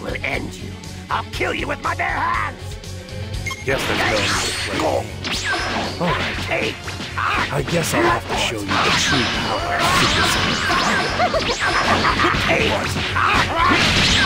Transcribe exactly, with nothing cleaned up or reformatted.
will end you. I'll kill you with my bare hands! Guess there's no need to play games. Alright, Take! I guess I'll have to show you the true power of Super Saiyan. Take!